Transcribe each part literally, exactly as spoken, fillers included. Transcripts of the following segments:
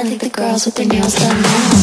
I think the girls with their nails done now.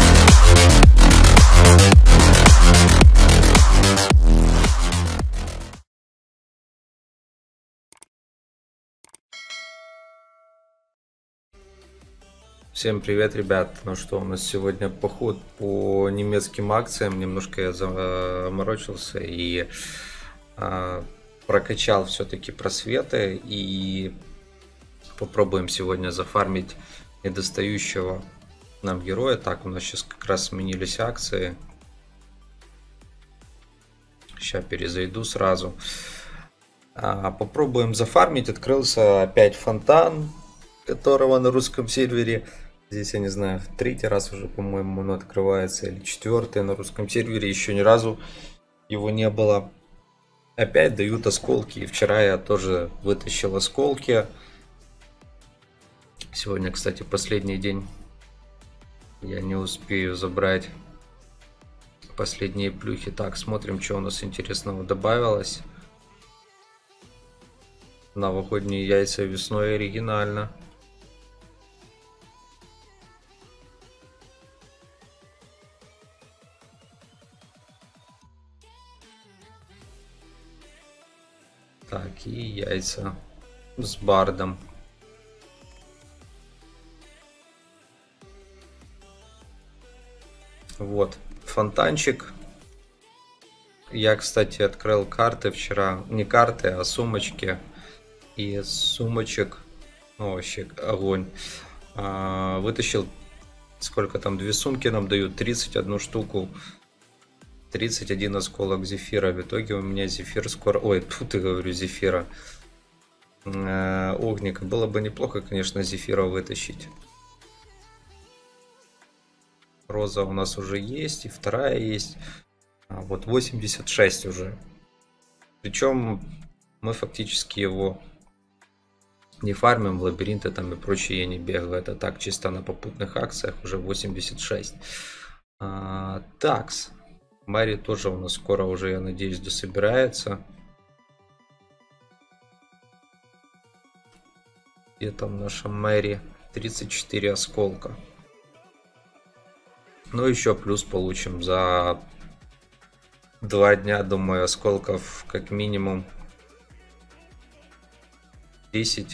Всем привет, ребят! Ну что, у нас сегодня поход по немецким акциям. Немножко я заморочился и а, прокачал все-таки просветы. И попробуем сегодня зафармить недостающего нам героя. Так, у нас сейчас как раз сменились акции. Сейчас перезайду сразу. А, попробуем зафармить. Открылся опять фонтан, которого на русском сервере, здесь я не знаю, в третий раз уже, по-моему, он открывается, или четвертый на русском сервере, еще ни разу его не было. Опять дают осколки, и вчера я тоже вытащил осколки. Сегодня, кстати, последний день, я не успею забрать последние плюхи. Так, смотрим, что у нас интересного добавилось. Новогодние яйца весной, оригинально. Так, и яйца с бардом. Вот, фонтанчик. Я, кстати, открыл карты вчера. Не карты, а сумочки. И сумочек, ну, вообще огонь. А, вытащил, сколько там, две сумки нам дают, тридцать одну штуку. тридцать один осколок зефира. В итоге у меня зефир скоро... Ой, тут я говорю зефира. Э, огника. Было бы неплохо, конечно, зефира вытащить. Роза у нас уже есть. И вторая есть. А вот восемьдесят шесть уже. Причем мы фактически его не фармим. В лабиринты там и прочее я не бегаю. Это так, чисто на попутных акциях. Уже восемьдесят шесть. А, такс. Мэри тоже у нас скоро уже, я надеюсь, дособирается. Где там наша Мэри? тридцать четыре осколка. Ну, еще плюс получим за два дня, думаю, осколков как минимум десять.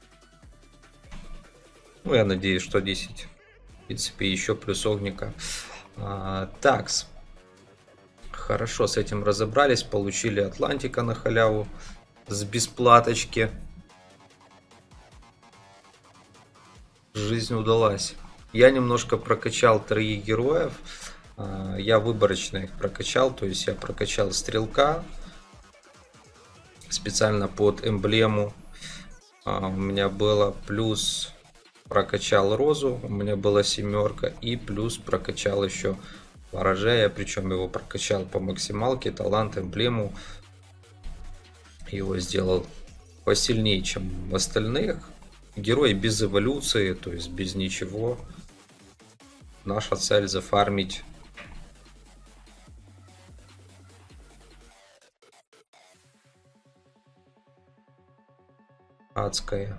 Ну, я надеюсь, что десять. В принципе, еще плюс огника. А, такс. Хорошо, с этим разобрались, получили Атлантика на халяву с бесплаточки. Жизнь удалась. Я немножко прокачал троих героев. Я выборочно их прокачал, то есть я прокачал стрелка специально под эмблему. У меня было плюс прокачал розу, у меня была семерка, и плюс прокачал еще ворожая, причем его прокачал по максималке, талант, эмблему. Его сделал посильнее, чем остальных. Герой без эволюции, то есть без ничего. Наша цель зафармить адская.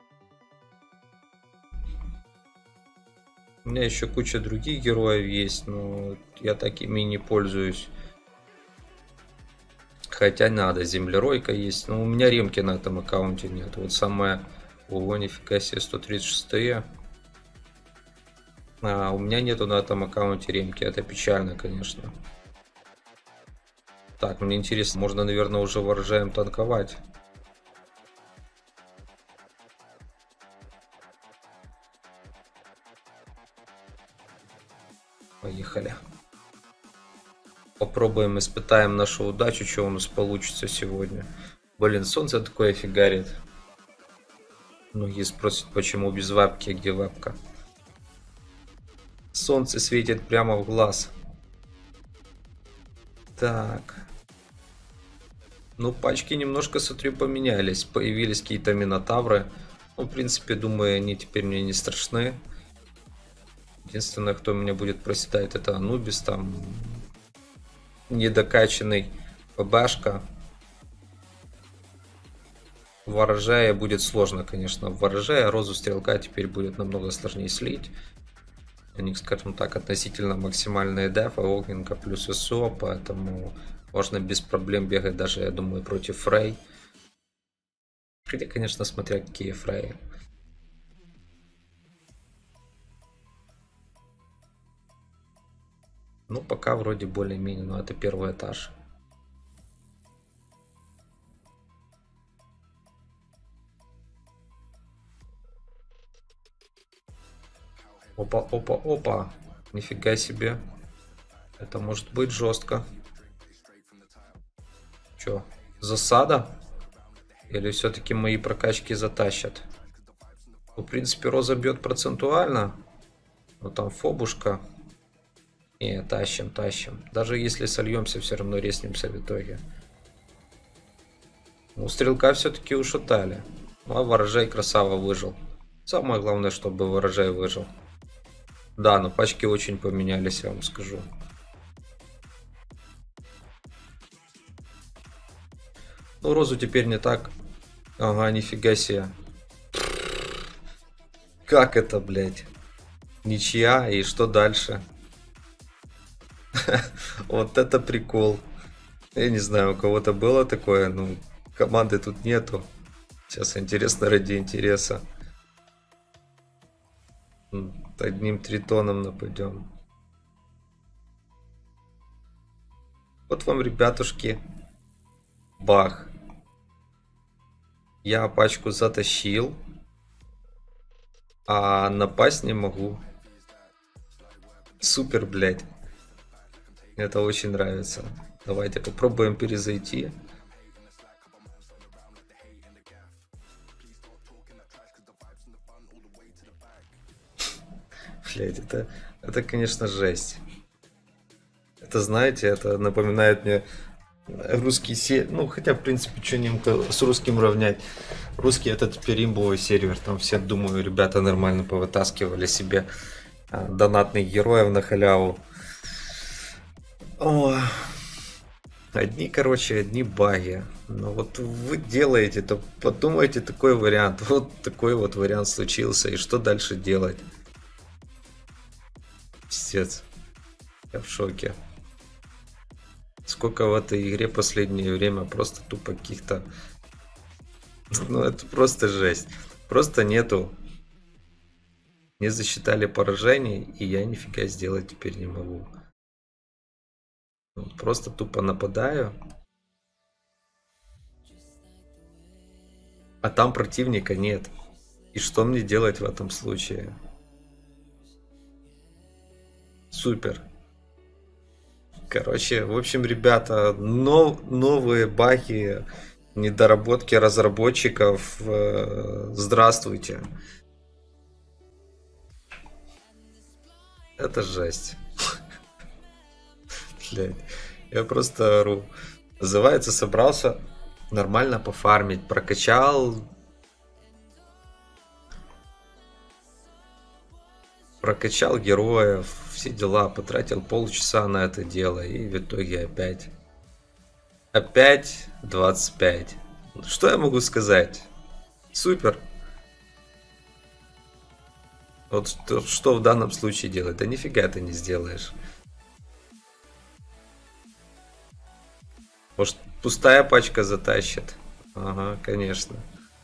У меня еще куча других героев есть, но я такими не пользуюсь. Хотя надо, землеройка есть. Но у меня ремки на этом аккаунте нет. Вот самое... Ого, нифига себе, сто тридцать шесть. А, у меня нету на этом аккаунте ремки. Это печально, конечно. Так, мне интересно, можно, наверное, уже ворожаем танковать. Поехали. Попробуем, испытаем нашу удачу, что у нас получится сегодня. Блин, солнце такое фигарит. Многие спросят, почему без вапки, где вапка. Солнце светит прямо в глаз. Так. Ну, пачки немножко, смотрю, поменялись. Появились какие-то минотавры. Ну, в принципе, думаю, они теперь мне не страшны. Единственное, кто меня будет проседать, это Анубис, там недокачанный ПБшка. Ворожая будет сложно, конечно. Ворожая розу стрелка теперь будет намного сложнее слить. У них, скажем так, относительно максимальные дефа, огненка плюс СО, поэтому можно без проблем бегать даже, я думаю, против Фрей. Хотя, конечно, смотря какие Фреи. Ну, пока вроде более-менее, но это первый этаж. Опа, опа, опа. Нифига себе. Это может быть жестко. Че, засада? Или все-таки мои прокачки затащат? В принципе, роза бьет процентуально. Но там фобушка. Не, тащим, тащим. Даже если сольемся, все равно реснимся в итоге. Ну, стрелка все-таки ушатали. Ну, а ворожай красава выжил. Самое главное, чтобы ворожай выжил. Да, но пачки очень поменялись, я вам скажу. Ну, розу теперь не так. Ага, нифига себе. Как это, блядь? Ничья, и что дальше? Вот это прикол. Я не знаю, у кого-то было такое, ну, команды тут нету. Сейчас интересно ради интереса. Одним тритоном нападем. Вот вам, ребятушки. Бах. Я пачку затащил. А напасть не могу. Супер, блядь. Это очень нравится. Давайте попробуем перезайти. Блядь, это, это, конечно, жесть. Это, знаете, это напоминает мне русский сервер. Ну, хотя, в принципе, что ним с русским равнять. Русский это теперь имбовый сервер. Там все, думаю, ребята нормально повытаскивали себе а, донатных героев на халяву. О, одни, короче, одни баги. Но вот вы делаете, то подумайте такой вариант. Вот такой вот вариант случился. И что дальше делать? Пиздец. Я в шоке. Сколько в этой игре последнее время просто тупо каких-то... Ну это просто жесть. Просто нету. Не засчитали поражений, и я нифига сделать теперь не могу. Просто тупо нападаю. А там противника нет. И что мне делать в этом случае? Супер. Короче, в общем, ребята, нов, новые баги, недоработки разработчиков. Здравствуйте. Это жесть. Блядь. Я просто ору. Называется, собрался нормально пофармить. Прокачал. Прокачал героев. Все дела. Потратил полчаса на это дело. И в итоге опять. Опять двадцать пять. Что я могу сказать? Супер. Вот что, что в данном случае делать? Да нифига ты не сделаешь. Может, пустая пачка затащит? Ага, конечно.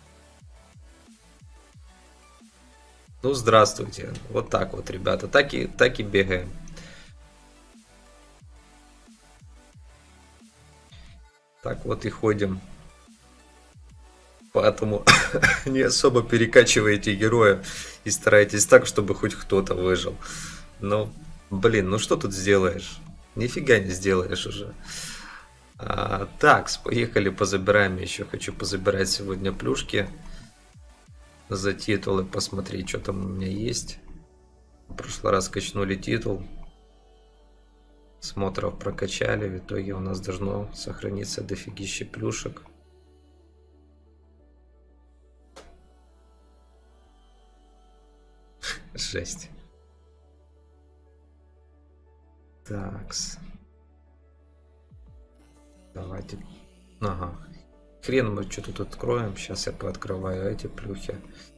Ну, здравствуйте. Вот так вот, ребята. Так и, так и бегаем. Так вот и ходим. Поэтому не особо перекачиваете героя и старайтесь так, чтобы хоть кто-то выжил. Но, блин, ну что тут сделаешь? Нифига не сделаешь уже. А, так, поехали позабираем. Я еще хочу позабирать сегодня плюшки за титулы, посмотреть, что там у меня есть. В прошлый раз качнули титул. Смотров прокачали. В итоге у нас должно сохраниться дофигище плюшек. Жесть. Такс. Давайте. Ага. Хрен мы что тут откроем. Сейчас я пооткрываю эти плюхи.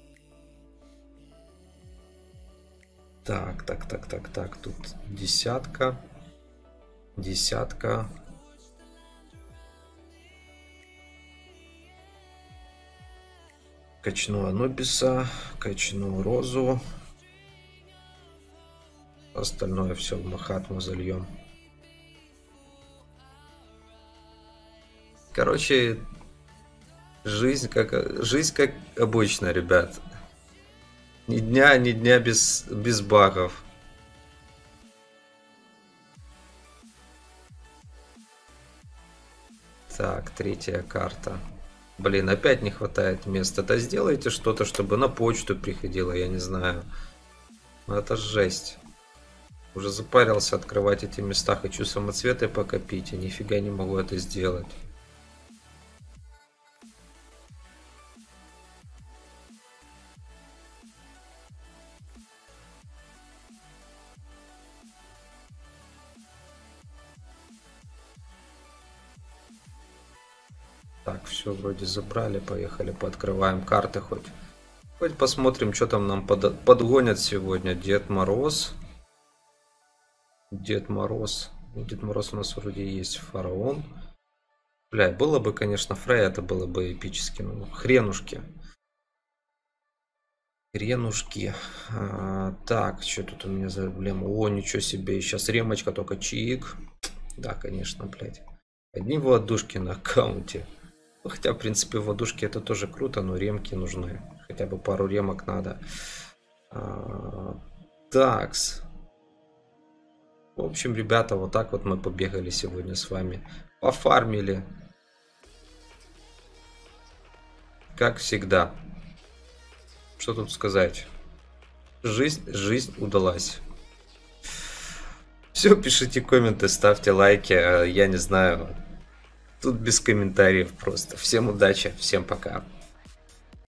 Так, так, так, так, так. Тут десятка. Десятка. Качну Анубиса. Качну Розу. Остальное все в Махатму зальем. Короче, жизнь как, жизнь как обычно, ребят. Ни дня, ни дня без, без багов. Так, третья карта. Блин, опять не хватает места. Да сделайте что-то, чтобы на почту приходило, я не знаю. Ну это жесть. Уже запарился открывать эти места. Хочу самоцветы покопить, и нифига не могу это сделать. Так, все вроде забрали, поехали, пооткрываем карты хоть. Хоть посмотрим, что там нам под... подгонят сегодня. Дед Мороз. Дед Мороз. Дед Мороз у нас вроде есть. Фараон. Бля, было бы, конечно, Фрей, это было бы эпически. Ну, хренушки. Хренушки. А, так, что тут у меня за проблема? О, ничего себе. Сейчас ремочка, только чик. Да, конечно, блядь. Одни владушки на аккаунте. Хотя, в принципе, водушки это тоже круто, но ремки нужны. Хотя бы пару ремок надо. А, такс. В общем, ребята, вот так вот мы побегали сегодня с вами. Пофармили. Как всегда. Что тут сказать? Жизнь, жизнь удалась. Все, пишите комменты, ставьте лайки. Я не знаю. Тут без комментариев просто. Всем удачи, всем пока.